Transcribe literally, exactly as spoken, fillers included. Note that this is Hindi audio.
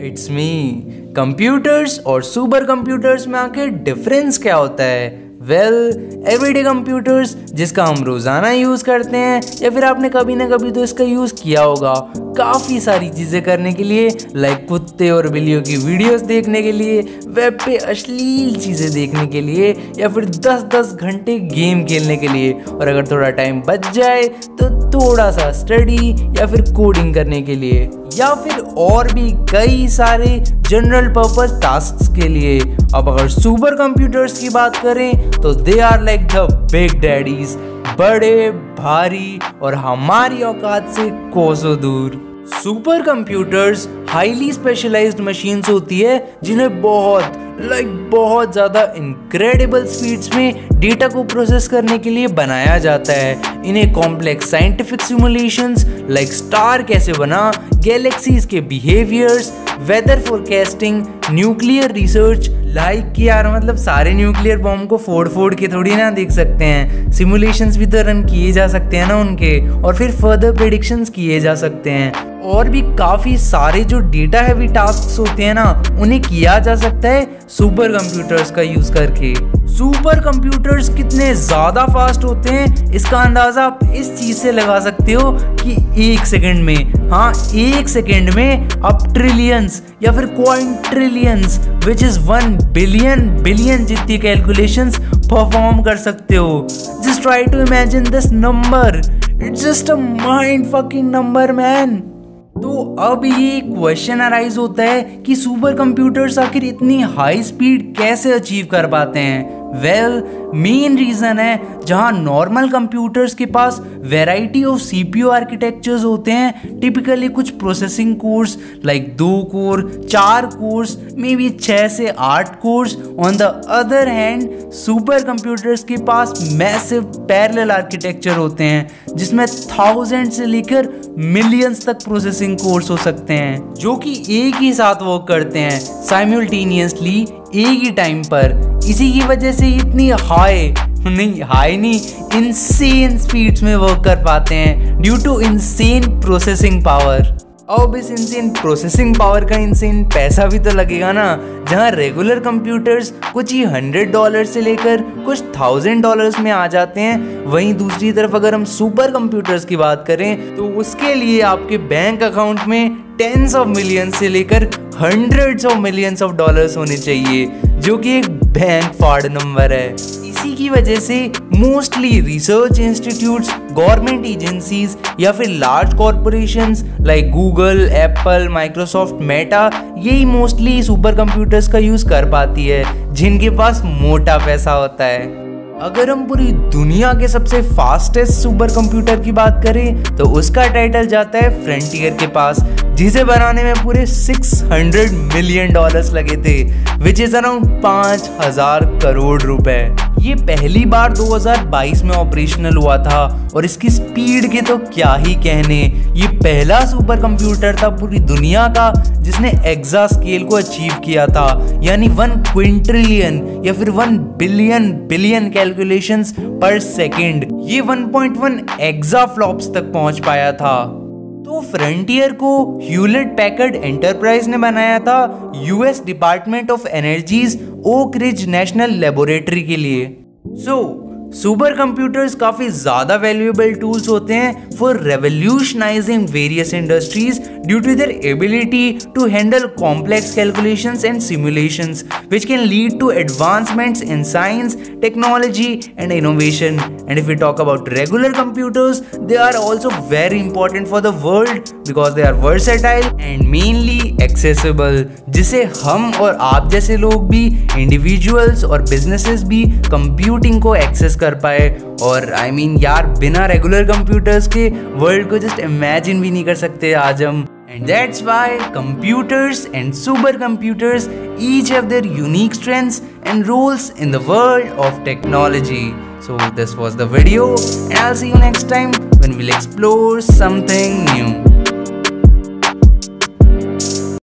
It's me. कंप्यूटर्स और सुपर कंप्यूटर्स में आखिर डिफरेंस क्या होता है? वेल, एवरीडे कंप्यूटर्स जिसका हम रोज़ाना यूज़ करते हैं या फिर आपने कभी ना कभी तो इसका यूज़ किया होगा काफ़ी सारी चीज़ें करने के लिए, लाइक कुत्ते और बिल्लियों की वीडियोस देखने के लिए, वेब पे अश्लील चीज़ें देखने के लिए, या फिर दस दस घंटे गेम खेलने के लिए, और अगर थोड़ा टाइम बच जाए तो थोड़ा सा स्टडी या फिर कोडिंग करने के लिए, या फिर और भी कई सारे जनरल पर्पस टास्क्स के लिए। अब अगर सुपर कंप्यूटर्स की बात करें तो they are like the big daddies, बड़े भारी और हमारी औकात से कोसों दूर। Super computers highly specialised machines होती है जिन्हें बहुत लाइक like, बहुत ज़्यादा इनक्रेडिबल स्पीड्स में डेटा को प्रोसेस करने के लिए बनाया जाता है। इन्हें complex scientific simulations like star कैसे बना, गैलेक्सीज के behaviours, weather forecasting, nuclear research, like कि यार मतलब सारे न्यूक्लियर बॉम्ब को फोड़ फोड़ के थोड़ी ना देख सकते हैं, सिमुलेशंस भी तो रन किए जा सकते हैं ना उनके, और फिर फर्दर प्रेडिक्शंस किए जा सकते हैं। और भी काफ़ी सारे जो डेटा हैवी टास्क्स होते हैं ना उन्हें किया जा सकता है सुपर कंप्यूटर्स का यूज़ करके। सुपर कंप्यूटर्स कितने ज़्यादा फास्ट होते हैं इसका अंदाज़ा आप इस चीज़ से लगा सकते हो कि एक सेकंड में, हाँ एक सेकंड में आप ट्रिलियंस या फिर quadrillions which is one billion billion जितनी कैलकुलेशंस परफॉर्म कर सकते हो। Just try to imagine this number, it's just a mind fucking number man. तो अब ये क्वेश्चन अराइज होता है कि सुपर कंप्यूटर्स आखिर इतनी हाई स्पीड कैसे अचीव कर पाते हैं? वेल, मेन रीज़न है जहां नॉर्मल कंप्यूटर्स के पास वैरायटी ऑफ सीपीयू आर्किटेक्चर्स होते हैं, टिपिकली कुछ प्रोसेसिंग कोर्स लाइक दो कोर, चार कोर्स, मे बी छः से आठ cores. On the other hand super computers के पास मैसिव पैरेलल आर्किटेक्चर होते हैं जिसमें थाउजेंड से लेकर मिलियंस तक प्रोसेसिंग कोर्स हो सकते हैं जो कि एक ही साथ वर्क करते हैं साइमल्टेनियसली एक ही टाइम पर। इसी की वजह से इतनी हाई नहीं हाई नहीं इनसेन स्पीड्स में वर्क कर पाते हैं due to insane processing power. अब इस इनसेन प्रोसेसिंग पावर का इनसेन पैसा भी तो लगेगा ना। जहां रेगुलर कंप्यूटर्स कुछ ही हंड्रेड डॉलर से लेकर कुछ थाउजेंड डॉलर्स में आ जाते हैं, वहीं दूसरी तरफ अगर हम सुपर कंप्यूटर्स की बात करें तो उसके लिए आपके बैंक अकाउंट में टेंस ऑफ मिलियंस से लेकर hundreds of millions of dollars होने चाहिए, जो कि एक बैंक फ्रॉड नंबर है। इसी की वजह से mostly research institutes, government agencies या फिर large corporations like Google, Apple, Microsoft, Meta, यही मोस्टली सुपर कंप्यूटर्स का यूज़ कर पाती है जिनके पास मोटा पैसा होता है। अगर हम पूरी दुनिया के सबसे फास्टेस्ट सुपर कंप्यूटर की बात करें तो उसका टाइटल जाता है फ्रंटियर के पास, जिसे बनाने में पूरे सिक्स हंड्रेड मिलियन डॉलर्स लगे थे, विच इज अराउंड पाँच हजार करोड़ रुपए। ये पहली बार दो हज़ार बाईस में ऑपरेशनल हुआ था और इसकी स्पीड के तो क्या ही कहने। ये पहला सुपर कंप्यूटर था पूरी दुनिया का जिसने एक्सा स्केल को अचीव किया था, यानी वन क्विंट्रिलियन या फिर one billion billion calculations per second. ये one point one exaflops तक पहुंच पाया था। तो फ्रंटियर को ह्यूलेट पैकर्ड एंटरप्राइज ने बनाया था US department of energy's oak ridge national laboratory के लिए। सो सुपर कंप्यूटर्स काफ़ी ज़्यादा वैल्यूएबल टूल्स होते हैं for revolutionising various industries due to their ability to handle complex calculations and simulations which can lead to advancements in science, technology and innovation. And if we talk about regular computers, they are also very important for the world because they are versatile and mainly accessible, जिसे हम और आप जैसे लोग भी, इंडिविजुअल्स और बिजनेसेस भी कंप्यूटिंग को एक्सेस कर पाए। और आई I मीन mean, यार बिना रेगुलर कंप्यूटर्स के वर्ल्ड को जस्ट इमेजिन भी नहीं कर सकते आज हम। And that's why computers and super computers each have their unique strengths and roles in the world of technology. So this was the video and I'll see you next time when we'll explore something new.